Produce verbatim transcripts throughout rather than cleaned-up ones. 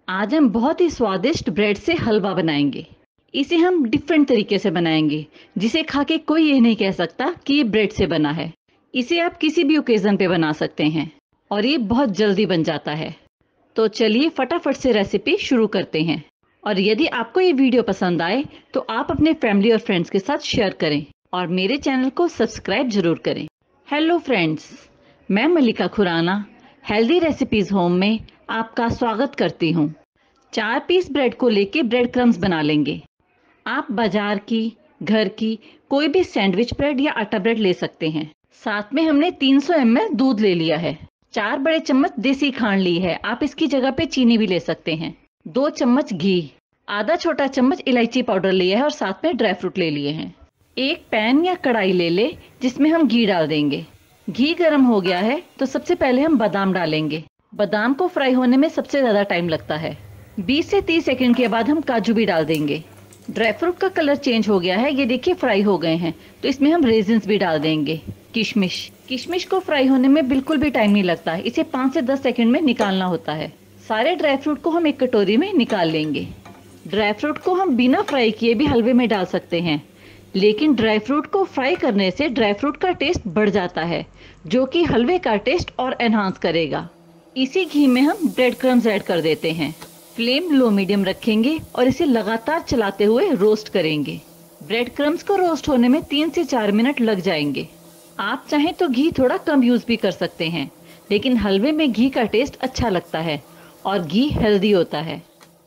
आज हम बहुत ही स्वादिष्ट ब्रेड से हलवा बनाएंगे। इसे हम डिफरेंट तरीके से बनाएंगे, जिसे खा के कोई ये नहीं कह सकता कि ये ब्रेड से बना है। इसे आप किसी भी ओकेजन पे बना सकते हैं और ये बहुत जल्दी बन जाता है। तो चलिए फटाफट से रेसिपी शुरू करते हैं। और यदि आपको ये वीडियो पसंद आए तो आप अपने फैमिली और फ्रेंड्स के साथ शेयर करें और मेरे चैनल को सब्सक्राइब जरूर करें। हेलो फ्रेंड्स, मैं Malika Khurana healthy recipes home में आपका स्वागत करती हूँ। चार पीस ब्रेड को लेके ब्रेड क्रम्स बना लेंगे। आप बाजार की, घर की कोई भी सैंडविच ब्रेड या आटा ब्रेड ले सकते हैं। साथ में हमने तीन सौ एम एल दूध ले लिया है। चार बड़े चम्मच देसी खांड ली है, आप इसकी जगह पे चीनी भी ले सकते हैं। दो चम्मच घी, आधा छोटा चम्मच इलायची पाउडर लिया है और साथ में ड्राई फ्रूट ले लिए हैं। एक पैन या कढ़ाई ले ले जिसमें हम घी डाल देंगे। घी गर्म हो गया है तो सबसे पहले हम बादाम डालेंगे। बादाम को फ्राई होने में सबसे ज्यादा टाइम लगता है। बीस से तीस सेकंड के बाद हम काजू भी डाल देंगे। ड्राई फ्रूट का कलर चेंज हो गया है, ये देखिए फ्राई हो गए हैं, तो इसमें हम रेजिन्स भी डाल देंगे। किशमिश किशमिश को फ्राई होने में बिल्कुल भी टाइम नहीं लगता है, इसे पाँच से दस सेकंड में निकालना होता है। सारे ड्राई फ्रूट को हम एक कटोरी में निकाल लेंगे। ड्राई फ्रूट को हम बिना फ्राई किए भी हलवे में डाल सकते हैं, लेकिन ड्राई फ्रूट को फ्राई करने से ड्राई फ्रूट का टेस्ट बढ़ जाता है, जो कि हलवे का टेस्ट और एनहांस करेगा। इसी घी में हम ब्रेड क्रम्स ऐड कर देते हैं। फ्लेम लो मीडियम रखेंगे और इसे लगातार चलाते हुए रोस्ट करेंगे। ब्रेड क्रम्स को रोस्ट होने में तीन से चार मिनट लग जाएंगे। आप चाहें तो घी थोड़ा कम यूज भी कर सकते हैं, लेकिन हलवे में घी का टेस्ट अच्छा लगता है और घी हेल्दी होता है।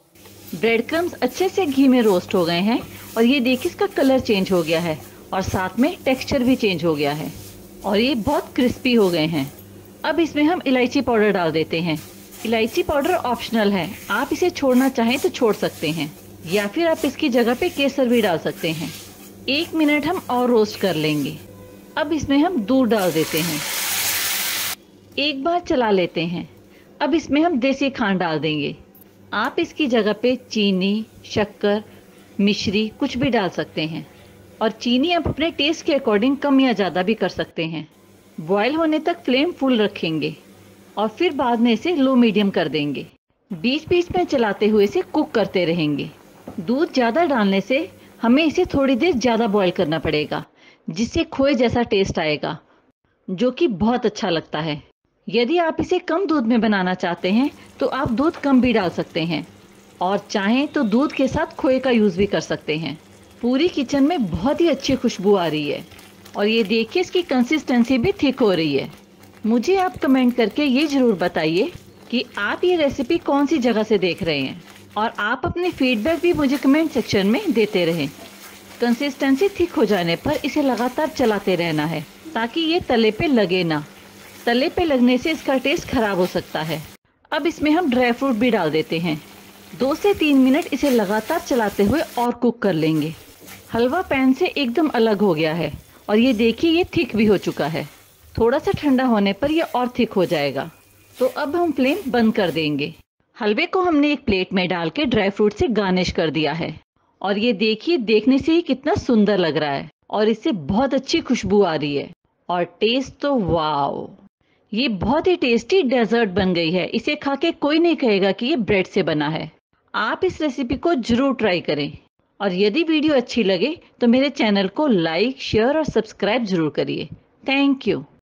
ब्रेड क्रम्स अच्छे से घी में रोस्ट हो गए हैं और ये देखिए इसका कलर चेंज हो गया है और साथ में टेक्सचर भी चेंज हो गया है और ये बहुत क्रिस्पी हो गए हैं। अब इसमें हम इलायची पाउडर डाल देते हैं। इलायची पाउडर ऑप्शनल है, आप इसे छोड़ना चाहें तो छोड़ सकते हैं या फिर आप इसकी जगह पे केसर भी डाल सकते हैं। एक मिनट हम और रोस्ट कर लेंगे। अब इसमें हम दूध डाल देते हैं। एक बार चला लेते हैं। अब इसमें हम देसी खांड डाल देंगे। आप इसकी जगह पे चीनी, शक्कर, मिश्री कुछ भी डाल सकते हैं और चीनी आप अपने टेस्ट के अकॉर्डिंग कम या ज़्यादा भी कर सकते हैं। बॉयल होने तक फ्लेम फुल रखेंगे और फिर बाद में इसे लो मीडियम कर देंगे। बीच बीच में चलाते हुए इसे कुक करते रहेंगे। दूध ज़्यादा डालने से हमें इसे थोड़ी देर ज़्यादा बॉयल करना पड़ेगा, जिससे खोए जैसा टेस्ट आएगा, जो कि बहुत अच्छा लगता है। यदि आप इसे कम दूध में बनाना चाहते हैं तो आप दूध कम भी डाल सकते हैं और चाहें तो दूध के साथ खोए का यूज़ भी कर सकते हैं। पूरी किचन में बहुत ही अच्छी खुशबू आ रही है और ये देखिए इसकी कंसिस्टेंसी भी थिक हो रही है। मुझे आप कमेंट करके ये ज़रूर बताइए कि आप ये रेसिपी कौन सी जगह से देख रहे हैं और आप अपने फीडबैक भी मुझे कमेंट सेक्शन में देते रहें। कंसिस्टेंसी थिक हो जाने पर इसे लगातार चलाते रहना है ताकि ये तले पे लगे ना। तले पे लगने से इसका टेस्ट खराब हो सकता है। अब इसमें हम ड्राई फ्रूट भी डाल देते हैं। दो से तीन मिनट इसे लगातार चलाते हुए और कुक कर लेंगे। हलवा पैन से एकदम अलग हो गया है और ये देखिए ये थिक भी हो चुका है। थोड़ा सा ठंडा होने पर ये और थिक हो जाएगा। तो अब हम फ्लेम बंद कर देंगे। हलवे को हमने एक प्लेट में डाल के ड्राई फ्रूट से गार्निश कर दिया है और ये देखिए देखने से ही कितना सुंदर लग रहा है और इससे बहुत अच्छी खुशबू आ रही है और टेस्ट तो वाओ! ये बहुत ही टेस्टी डेजर्ट बन गई है। इसे खा के कोई नहीं कहेगा कि ये ब्रेड से बना है। आप इस रेसिपी को जरूर ट्राई करें और यदि वीडियो अच्छी लगे तो मेरे चैनल को लाइक, शेयर और सब्सक्राइब जरूर करिए। Thank you.